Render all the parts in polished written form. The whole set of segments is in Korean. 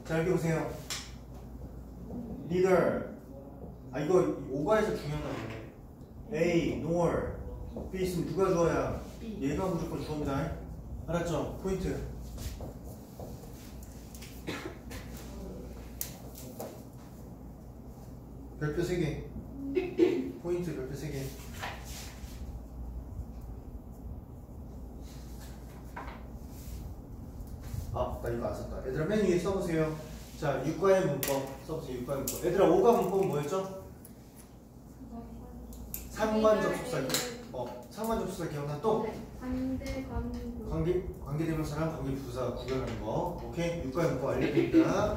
자, 여기 보세요. leader. 아, 이거 오가에서 중요한 거네. A, nor. B 있으면 누가 주어야? 얘가 무조건 주어입니다. 알았죠? 포인트. 별표 3개. 포인트 별표 3개. 아, 나 이거 안 썼다. 얘들아, 맨 위에 써보세요. 자, 유과의 문법 써보세요. 유과의 문법. 얘들아, 5가 문법은 뭐였죠? 상관접속사. 상관접속사 기억나 또? 관계대명사랑 관계부사 구별하는 거. 오케이? 유과의 문법 알려드립니다.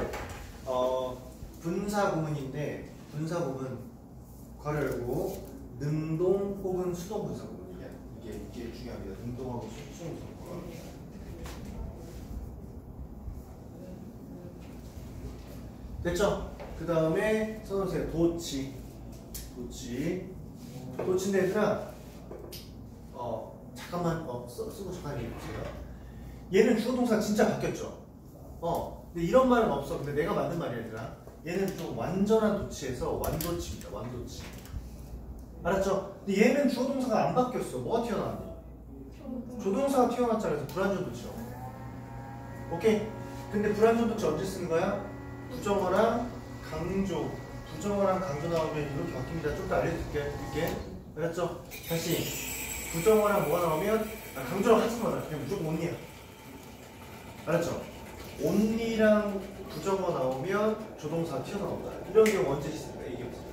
분사구문인데 분사구문 괄호 열고 능동 혹은 수동 분사구문이야. 이게 중요합니다. 능동하고 수동 분사구문. 됐죠? 그 다음에 써놓으세요. 도치인데 얘들아 잠깐만 쓰고 잠깐 얘기해보세요. 얘는 주어동사 진짜 바뀌었죠? 근데 이런 말은 없어. 근데 내가 만든 말이야 얘들아. 얘는 좀 완전한 도치에서 완도치입니다. 완도치. 알았죠? 근데 얘는 주어동사가 안 바뀌었어. 뭐가 튀어나왔니? 조동사가 튀어나왔잖아. 그래서 불완전 도치요. 오케이? 근데 불완전 도치 언제 쓰는 거야? 부정어랑 강조. 부정어랑 강조 나오면 이렇게 바뀝니다. 좀 더 알려드릴게. 알았죠? 다시. 부정어랑 뭐가 나오면 강조랑 하지 마라. 그냥 무조건 온리야. 알았죠? 온리랑 부정어 나오면 조동사 튀어나온다. 이런 경우 언제 있습니까? 얘기해보세요.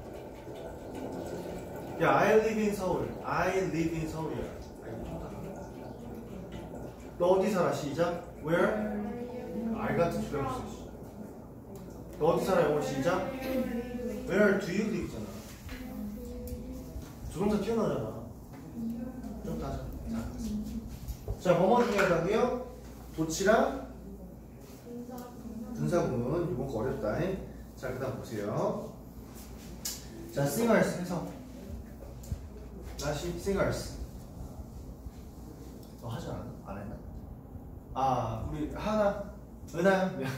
야, I live in 서울. I live in 서울이야. 너 어디 살아? 시작. Where? I 같은 주변 쓸 수 있어. 너 어디 살아? 영어 시작. Where do you live? 잖아. 조동사 튀어나오잖아. 좀 따져. 자, 뭐뭐 중요하다고요? 도치랑 분사구문. 이건 거 어렵다. 자, 그 다음 보세요. 자, singers 해석. 다시 singers. 너 하지 않았나? 안 했나? 아, 우리 하나, 은하야. 미안.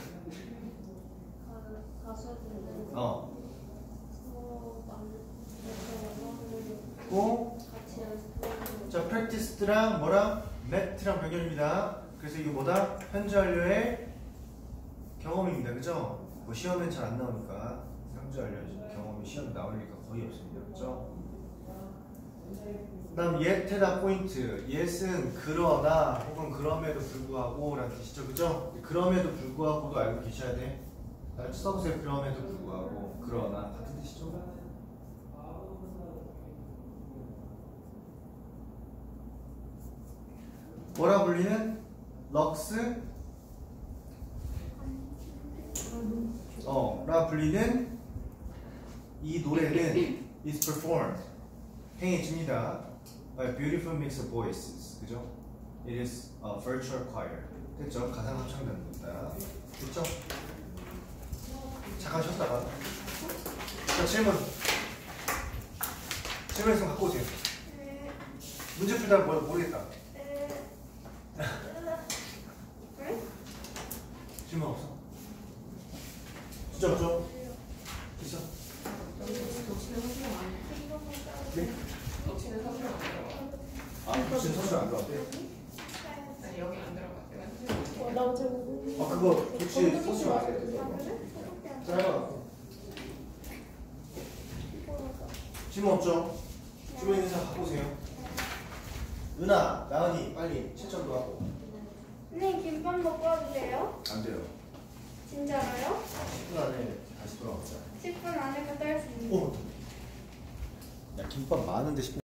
자, practiced랑 뭐랑 met랑 변경입니다. 그래서 이거 뭐다? 현재 완료의 경험입니다. 그죠? 뭐 시험엔 잘 안 나오니까 현재 완료 경험이 시험에 나올 리가 거의 없습니다. 그죠? 그 다음 yet에다 포인트. yet은 그러나 혹은 그럼에도 불구하고 라는 뜻이죠. 그죠? 그럼에도 불구하고도 알고 계셔야 돼. 써보세요. 그럼에도 불구하고 그러나 같은 뜻이죠. 뭐라 불리는? 럭스 라 불리는 이 노래는 is performed 행해집니다. by beautiful mix of voices. 그죠? It is a virtual choir. 됐죠? 가상 합창단입니다. 됐죠? 잠깐 쉬었다가 자, 질문 있으면 갖고 오세요. 문제 풀다가 모르겠다. 질문 없어? 진짜 없죠? 있어? 네? 도치는 서술 안 들어가. 도치는 서술 안 들어갔대? 아니, 여기 안 들어갔대. 그거 도치 서술 안 돼. 짧아. 질문 없죠? 질문 있는 사람 갖고 오세요. 은하, 나은이 빨리 실전도 하고. 선생님 김밥 먹고 와도 돼요? 안 돼요. 진짜로요? 10분 안에 다시 돌아오자. 10분 안에 갔다 할 수 있는. 야, 김밥 많은데 10분.